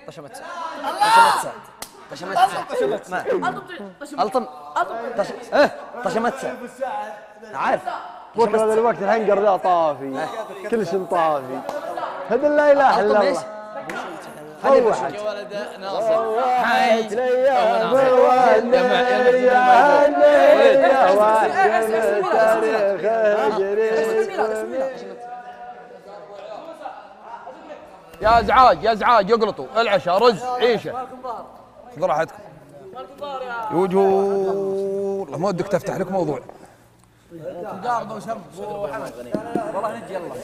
طشمتسا طشمتسا عارف بكره هذا الوقت الهنجر ذا طافي كل شيء طافي هذا لا اله الا الله روحت يا ولد ناصر حيت الايام والنير يا النير يا وحدة التاريخ يا ازعاج يا ازعاج يقلطوا العشاء رز عيشه خذوا راحتكم يوجهوا والله ما ودك تفتح لك موضوع تجاربه وشرب وحمد والله نجي يلا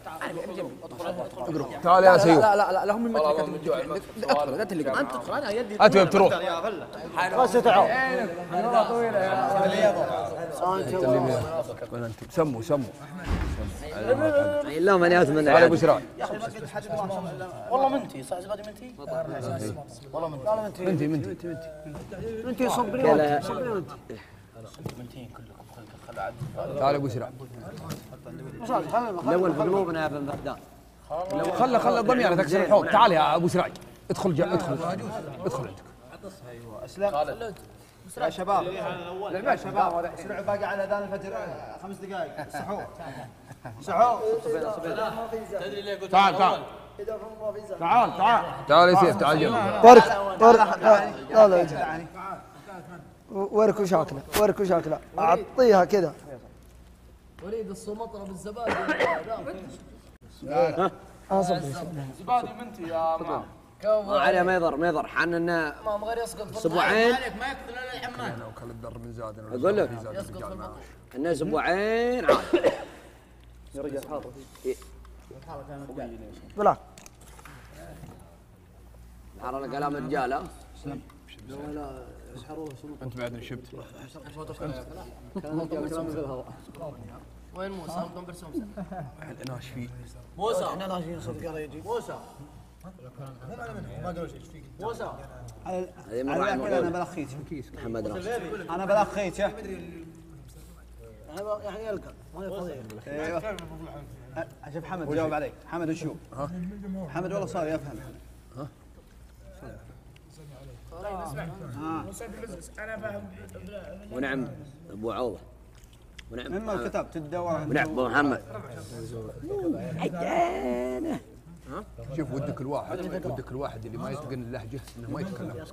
تعال يا سيوف لا هم من ادخل لا تلقى انت تدخل انا يدي انت وين بتروح؟ بس تعال سموا لا ماني اتمنى تعال ابو سراج والله منتي صح زبادي منتي والله منتي منتي صبري منتين كلكم خلوا عاد تعال ابو سراج الاول في قلوبنا يا ابن بغداد خله ضميره تكسر الحوض تعال يا ابو سراج ادخل ادخل عندك اسلم يا شباب يا شباب اسرعوا باقي على اذان الفجر 5 دقائق سحور تدري ليه قلت تعال تعال يا سيف تعال جنبي طارق لا وركو شاكله اعطيها كذا وليد السمطره بالزبادي زبادي منتي يا مام ما عليه ما يضر حننا غير يسقط اسبوعين ما يقتل الا الحمام وكل الدر من زاد اقول لك انه اسبوعين عاد يا رجال حاضر بلا حرنا كلام الرجال ها انت بعد شبت وين موسى؟ ابن برسوم الاناش فيه موسى احنا ناشئين صدق الله يجي موسى ما قالوا شيء ايش فيك موسى هذه مرة انا بلخيت محمد راشد انا بلخيت يعني يلقى ما يفضل ايوه شوف حمد جاوب علي حمد وشو حمد والله صار يفهم ونعم ابو عوضه ونعم مما الكتاب تدور ونعم ابو محمد شوف ودك الواحد اللي ما يتقن اللهجه انه ما يتكلم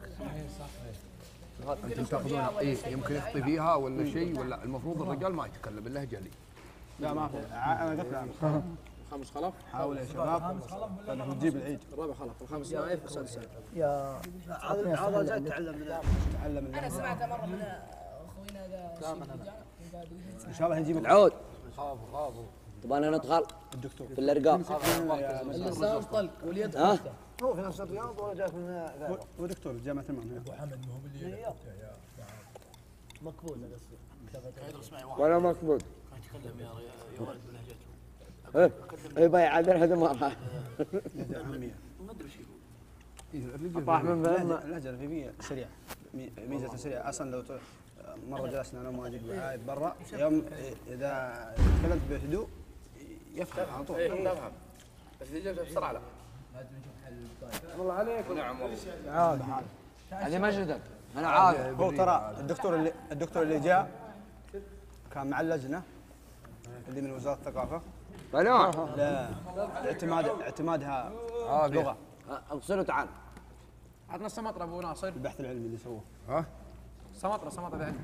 انتم تاخذون يمكن يخطي فيها ولا شيء ولا المفروض الرجال ما يتكلم اللهجه لي لا ما في انا قلت خمس خلف حاول يا شباب نجيب العيد الرابع خلف الخامس نايف والسادس يا هذا جاي تعلم انا سمعت مره من اخوينا ذا ان شاء الله نجيب العود طبعا ندخل الدكتور في الارقام اللسان طلق واليد ها هو في نفس الرياض ولا جاك من ودكتور جامعه المملكه ابو حمد ما هو باللي مقبول ولا مقبول يتكلم يا ولد بلهجته اي باي عاد هذا مره عاميه ما ادري ايش يقول طاح من فم اللهجه الريفيه سريعه ميزه سريعه اصلا لو مره جلسنا انا وماجد وعايد برا يوم اذا تكلمت بهدوء يفهم على طول تفهم بس اذا جبت بسرعه لا والله عليك نعم والله عاد هذه مجدك انا عارف هو ترى الدكتور اللي جاء كان مع اللجنه اللي من وزاره الثقافه لا لا اعتمادها لغه اغسله تعال عطنا السمطره ابو ناصر البحث العلمي اللي سووه ها سمطره ذا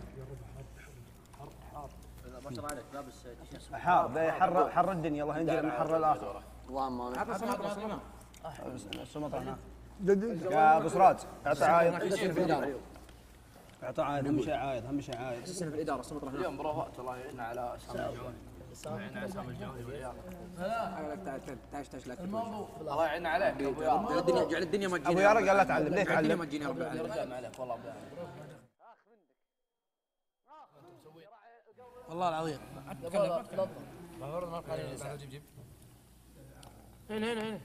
حار ذا حر الدنيا الله ينجي من حر الاخره اللهم امين عطنا سمطره السمطه هناك يا ابو سراج اعطى عايض اعطى عايض اهم شيء عايض في الاداره السمطره هنا اليوم برافات الله يعيننا على سامي الجواني معنا عصام الجوهري والعيال تعش لك الله يعيننا عليك ابو يارا جعل الدنيا ما تجيني ابو يارا قال لا تعلم ليه الدنيا تعلم ما تجيني يا رب العالمين رجعنا عليك والله ابو يارا والله العظيم تكلم هنا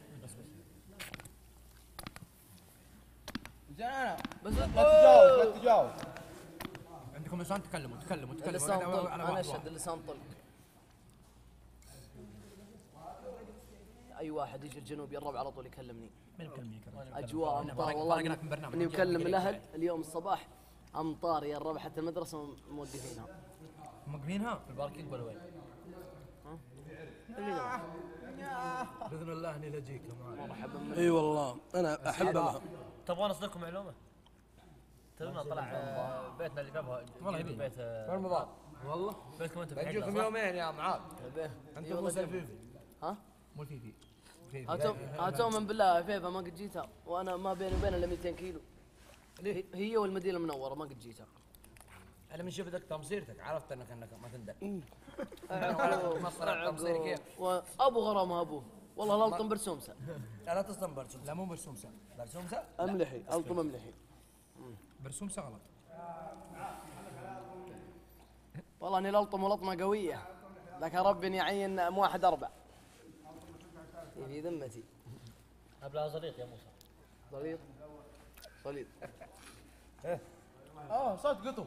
زين انا بس لا تجاوب عندكم لسان تكلموا اللسان طلق انا اشهد اللسان طلق اي واحد يجي الجنوب يربع على طول يكلمني. من يكلمني؟ اجواء امطار والله اني مكلم الاهل اليوم الصباح امطار يا الربع حتى المدرسه موقفينها. موقفينها في الباركينج ولا وين؟ باذن الله اني لاجيك مرحبا. اي والله انا احبها. تبغون اصدقكم معلومه؟ تدرون طلع بيتنا اللي قبلها والله بيت في رمضان والله بيتكم انتم بنجيكم يومين يا معاذ. انت مو سلفيفي ها؟ مو الفيفي. هاتوا من بالله فيفا ما قد جيتها وانا ما بيني وبينها الا 200 كيلو. هي والمدينه المنوره ما قد جيتها. انا من شفتك تمصيرتك عرفت انك ما تندم. وابو غرامه ابوه والله الالطم برسومسه. لا تصدم برسومسه. لا مو برسومسه. برسومسه املحي الطم املحي. برسومسه غلط. والله اني الالطم لطمه قويه لكن ربي يعين موحد اربع في ذمتي. ابلها صديق يا موسى. صليط صليط. صوت قطو.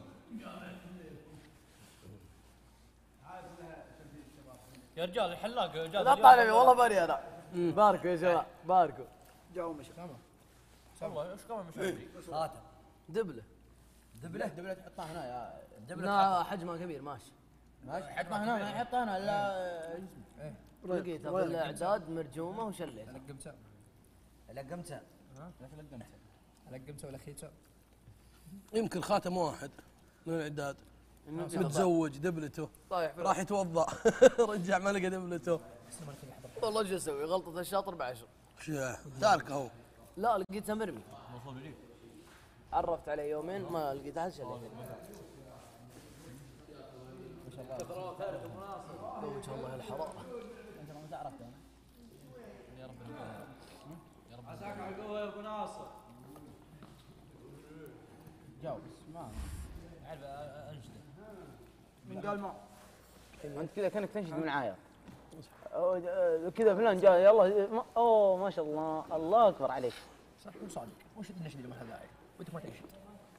يا رجال الحلاق لا طالبي والله بري انا. باركوا يا شباب باركوا. جو مش والله ايش كمان مش عندي. خاتم. دبله دبله تحطها هنا يا لا حجمها كبير ماشي. حطها هنا ما يحطها هنا الا لقيتها في الاعداد مرجومه وشليتها. لقمتها لا تلقمتها لقمتها ولا خيتها. يمكن خاتم واحد من الاعداد متزوج دبلته راح يتوضا رجع ما لقى دبلته. والله ايش اسوي غلطه الشاطر بعشر. تاركه هو. لا لقيتها مرمي. عرفت عليه يومين ما لقيتها شليتها. ما شاء الله قوة الله الحرارة. انت ما تعرف يا رب يا رب عساك على القوه يا ابو ناصر. جاوب ما اعرف انشده. من قال ما انت كذا كانك تنشد من عاير كذا فلان جاء يلا اوه ما شاء الله الله اكبر عليك. صح مو صادق وش النشيد اللي ما له داعي وانت ما تنشد.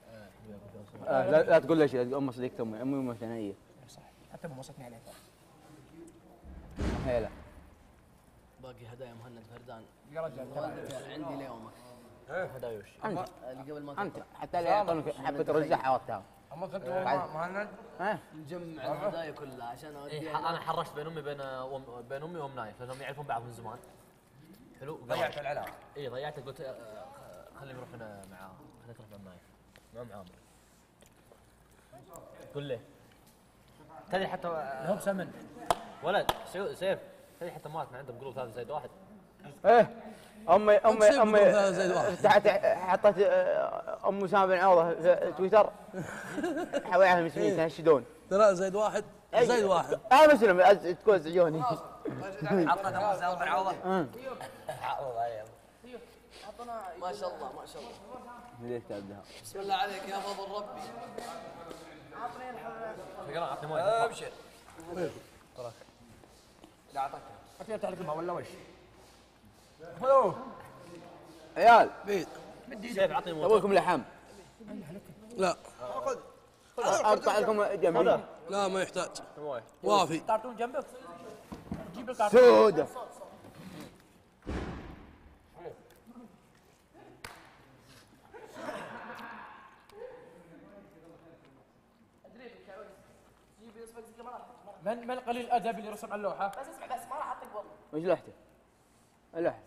لا تقول ليش ام صديقة امي مثنيه. صح حتى ما وصلتني عليه. هيلا باقي هدايا مهند فردان. يا رجال عندي ليومك. هدايا وش؟ اللي قبل ما انت حتى اللي يعطونك حبه رزع وقتها. اما كنت مهند نجمع الهدايا كلها عشان اوديها. انا حرشت بين امي وام نايف لانهم يعرفون بعض من زمان. حلو ضيعت العلاقه. اي ضيعتها قلت خليني نروح انا معاه خليني تروح مع نايف مع ام عامر. قل لي تدري حتى هو بسمن ولد سيف تدري حتى ماتنا عندهم جروب 3 زائد 1. ايه امي زائد واحد. فتحت حطت ام اسامه بن عوضه في تويتر حوايعها المسلمين تهشدون 3 زائد 1 زائد 1. انا مسلم تكون ازعجوني. حطت ام اسامه بن عوضه. ما شاء الله ما شاء الله. ليش تبدها؟ بسم الله عليك يا فضل ربي. اعطني مويه ابشر. لا اعطاك اكيد تعرف ولا وش؟ عيال سيف اعطني مويه. ابوكم لحم لا اقطع لكم جنبي. لا ما يحتاج وافي. تعطون جنبك جيب الكارتون. سودة من القليل الادب اللي رسم على اللوحه؟ بس اسمع بس ما راح اعطيك والله. وش لوحته؟ اللوحة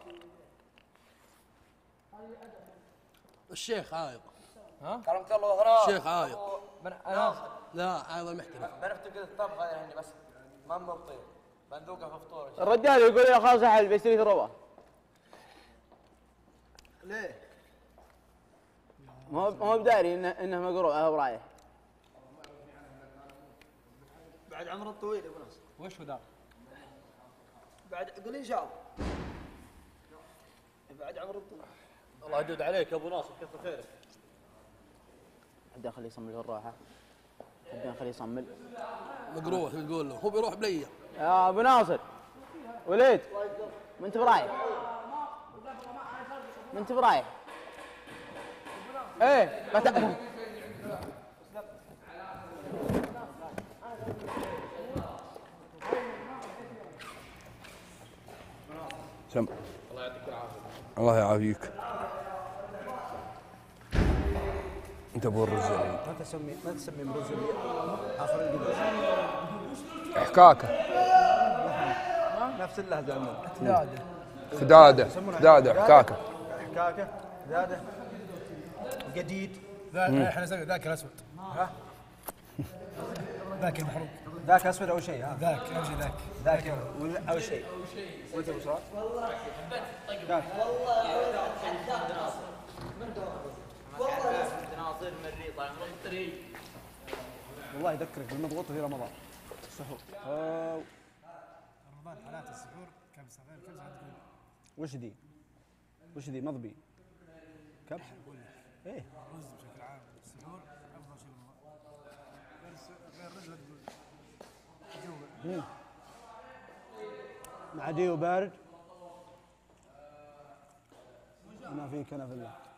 الشيخ عايض. كرمك الله وغرام. الشيخ عايض. انا لا عايض المحترف. بنفتقد الطبخ هذا الحين بس ما مبطيء بندوقه في فطور. الرجال يقول يا خلاص احل بيشتري ثروه. ليه؟ ما هو بداري انه مقروع هو رايح. بعد عمر الطويل يا ابو ناصر. وش هو ذا؟ بعد قول ان شاء الله. بعد عمر الطويل. الله يدود عليك يا ابو ناصر كثر خيرك. حد خليه يصمل الراحه. حد خليه يصمل. مقروح تقول له هو بيروح بليه. يا ابو ناصر وليد ما انت برايح. ما انت برايح. ايه سم. الله يعافيك. انت ابو الرز ما تسمي مرز اللي عصر القدس. حكاكه. نفس اللهجه. خداده حكاكه. حكاكه خداده قديد. احنا نسوي ذاك الاسود. ها ذاك المحروق. ذاك اسود او شيء. ها ذاك ذاك او شيء. وانت ابو سعود؟ ذاك والله يذكرك بالمضغوط في رمضان. السحور. رمضان حالات السحور كبسه غير كبسه تقول. وش ذي مضبي؟ كبسه؟ ايه الرز بشكل عام السحور افضل شيء غير الرز لا تقول. مع ديو بارد ما في كنف الا